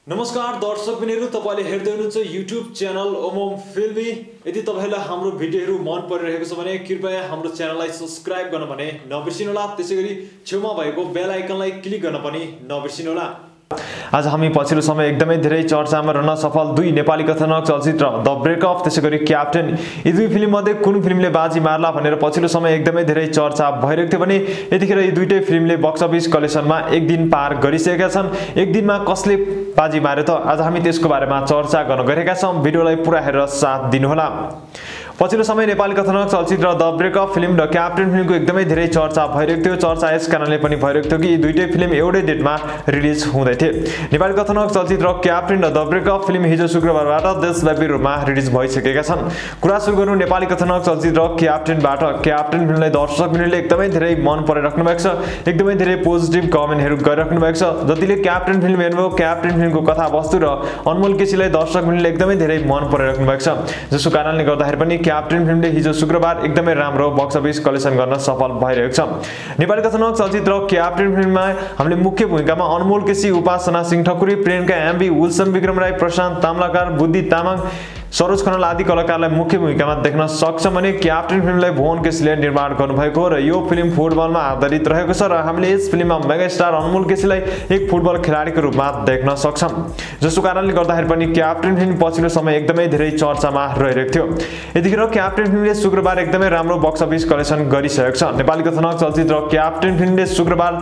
नमस्कार दर्शक बिनहरु, तपाईले हेर्दै हुनुहुन्छ YouTube च्यानल ओमम फिल्मी। यदि तपाईलाई हाम्रो भिडियोहरु मन परिरहेको छ भने कृपया हाम्रो च्यानललाई सब्स्क्राइब गर्न भने नबिर्सिनुहोला। त्यसैगरी छेउमा भएको बेल आइकनलाई क्लिक गर्न पनि नबिर्सिनुहोला। आज हामी पछिल्लो समय एकदमै धेरै चर्चामा रहन सफल दुई नेपाली कथानक चलचित्र द ब्रेकअप त्यसैगरी क्याप्टेन, यी दुई फिल्म मध्ये कुन फिल्मले बाजी मार्ला भनेर पछिल्लो समय एकदमै धेरै चर्चा भइरहेको थियो भने यतिखेर यी दुईटै फिल्मले बक्स अफिस कलेक्सनमा एक दिन पार गरिसकेका छन्। एक दिनमा कसले बाजी मार्यो त आज हामी त्यसको बारेमा चर्चा गर्न गएका छौं। भिडियोलाई पुरा हेरेर साथ दिनुहोला। पछिल्लो समय नेपाली कथानक चलचित्र द ब्रेकअप फिल्म र क्याप्टेन फिल्मको एकदमै धेरै चर्चा भइरहेको थियो। चर्चा यस कारणले पनि भइरहेको थियो कि यी दुईटै फिल्म एउटै डेटमा रिलिज हुँदै थिए। नेपाली कथानक चलचित्र क्याप्टेन र द ब्रेकअप फिल्म हिजो शुक्रबारबाट देशव्यापी रूपमा रिलिज भइसकेका छन्। कुरा सुरु गरौँ नेपाली कथानक चलचित्र क्याप्टेनबाट। क्याप्टेन फिल्मलाई दर्शकहरूले एकदमै धेरै मन पराइराख्नु भएको छ। एकदमै धेरै पोजिटिभ कमेन्टहरू गरिराख्नु भएको छ। जतिले क्याप्टेन फिल्म हेर्नुभयो, क्याप्टेन फिल्मको कथावस्तु र अनमोल केसीलाई दर्शकहरूले एकदमै धेरै मन पराइराख्नु भएको छ। जसको कारणले गर्दाखेरि पनि क्याप्टेन फिल्मले हिजो शुक्रबार एकदमै राम्रो बक्स अफिस कलेक्सन गर्न सफल भइरहेको छ। नेपाली कथानक चलचित्र क्याप्टेन फिल्ममा हामीले मुख्य भूमिकामा अनमोल केसी, उपासना सिंह ठकुरी, प्रियंका एमबी, विल्सन विक्रम राई, प्रशान्त ताम्लाकार, बुद्धि तामाङ, सरोज खनाल आदि कलाकारलाई मुख्य भूमिकामा देख्न सक्छौं भने क्याप्टेन फिल्मलाई भुवन केसीले निर्माण गर्नुभएको हो र यो फिल्म फुटबलमा आधारित रहेको छ र हामीले यस फिल्ममा मेगा स्टार अनमोल केसीलाई एक फुटबल खेलाडीको रूपमा देख्न सक्छौं। जसको कारणले गर्दाखेरि पनि क्याप्टेन फिल्म पछिल्लो समय एकदमै धेरै चर्चामा रहिरहेको थियो। यतिखेर क्याप्टेन फिल्मले शुक्रबार एकदमै राम्रो बक्स अफिस कलेक्सन गरिसकेको छ। नेपाली कथानक चलचित्र क्याप्टेन फिल्मले शुक्रबार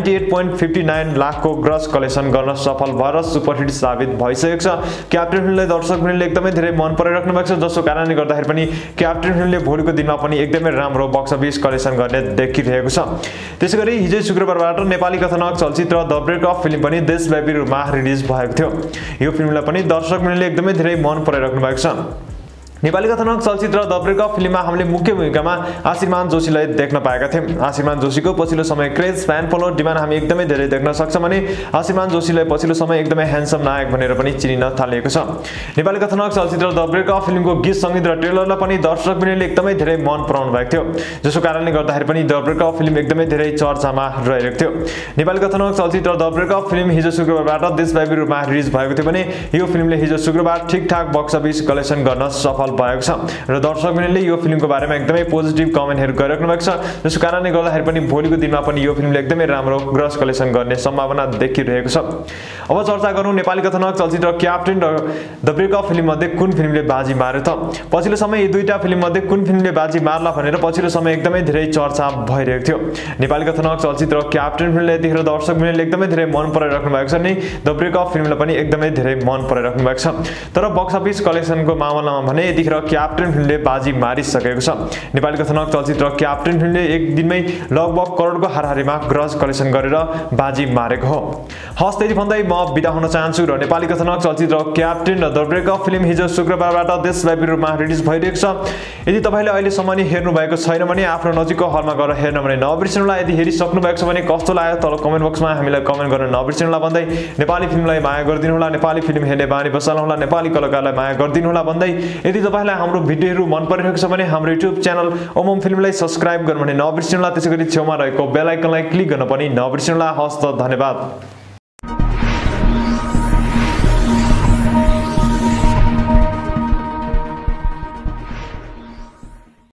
98.59 लाखको ग्रस कलेक्सन गर्न सफल भएर सुपरहिट साबित भइसकेको छ। क्याप्टेन फिल्मलाई दर्शकहरूले एकदमै धेरै मन पराइराख्नु भएको छ। जसको कारणले गर्दाखेरि पनि क्याप्टेन फिल्मले भोलिको दिनमा पनि एकदमै राम्रो बक्स अफिस कलेक्सन गर्ने देखिरहेको छ। त्यसैगरी हिजो शुक्रबारबाट नेपाली कथानक चलचित्र द ब्रेकअप फिल्म पनि देशव्यापी रूपमा रिलिज भएको थियो। यो फिल्मलाई पनि दर्शकहरूले एकदमै धेरै मन पराइराख्नु भएको छ। नेपाली कथानक चलचित्र द ब्रेकअप फिल्ममा हामीले मुख्य भूमिकामा आशीर्मान जोशीलाई देख्न पाएका थियौं। आशीर्मान जोशीको पछिल्लो समय क्रेज, फ्यान फलोअर, डिमान्ड हामी एकदमै धेरै देख्न सक्छौं भने आशीर्मान जोशीलाई पछिल्लो समय एकदमै ह्यान्डसम नायक भनेर पनि चिनिन थालिएको छ। नेपाली कथानक चलचित्र द ब्रेकअप फिल्मको गीत संगीत र ट्रेलरलाई पनि दर्शकहरूले एकदमै धेरै मन पराउनु भएको थियो। जसको कारणले गर्दाखेरि पनि द ब्रेकअप फिल्म एकदमै धेरै चर्चामा रहिरहेको थियो। नेपाली कथानक चलचित्र द ब्रेकअप फिल्म हिजो शुक्रबारबाट देशव्यापी रूपमा रिलिज भएको थियो भने यो फिल्मले हिजो शुक्रबार ठीकठाक बक्स अफिस कलेक्सन गर्न सफल भएको छ र दर्शकहरूले यो फिल्मको बारेमा एकदमै पोजिटिभ कमेन्टहरू गरिराख्नु भएको छ। जसको कारणले गर्दाखेरि पनि भोलिको दिनमा पनि यो फिल्मले एकदमै राम्रो ग्रस कलेक्सन गर्ने सम्भावना देखिरहेको छ। अब चर्चा गरौँ नेपाली कथानक चलचित्र क्याप्टेन र द ब्रेकअप फिल्म मध्ये कुन फिल्मले बाजी मार्यो त। पछिल्लो समय यी दुईटा फिल्म मध्ये कुन फिल्मले बाजी मार्ला भनेर पछिल्लो समय एकदमै धेरै चर्चा भइरहेको थियो। नेपाली कथानक चलचित्र क्याप्टेन फिल्मले यतिखेर दर्शकहरूले एकदमै धेरै मन पराइराख्नु भएको छ नि द ब्रेकअप फिल्मलाई पनि एकदमै धेरै मन पराइराख्नु भएको छ। तर बक्स अफिस कलेक्सनको मामलामा भने यतिखेर क्याप्टेन फिल्मले बाजी मारिसकेको छ। नेपाली कथानक चलचित्र क्याप्टेन फिल्मले एक दिनमै लगभग करोडको हाराहारीमा ग्रस कलेक्सन गरेर बाजी मारेको हो। हस्, त्यति भन्दै म बिदा हुन चाहन्छु र नेपाली कथानक चलचित्र क्याप्टेन र द ब्रेकअप फिल्म हिजो शुक्रबारबाट देशव्यापी रूपमा रिलिज भइरहेको छ। यदि तपाईले अहिलेसम्म नि हेर्नु भएको छैन भने आफ्नो नजिकको हलमा गएर हेर्न भने नबिर्सनुहोला। यदि हेरिसक्नु भएको छ भने कस्तो लाग्यो तल कमेन्ट बक्समा हामीलाई कमेन्ट गर्न नबिर्सनुहोला भन्दै नेपाली फिल्मलाई माया गरिदिनु होला, नेपाली फिल्म हेर्ने बानी बसाल्नु होला, नेपाली कलाकारलाई माया गरिदिनु होला भन्दै यदि तपाईलाई हाम्रो भिडियोहरु मन परिरहेको छ भने हाम्रो YouTube च्यानल ओमम फिल्मलाई सब्स्क्राइब गर्न भने नबिर्सनुहोला। त्यसैगरी छेउमा रहेको बेल आइकनलाई क्लिक गर्न पनि नबिर्सनुहोला। हस्त, धन्यवाद।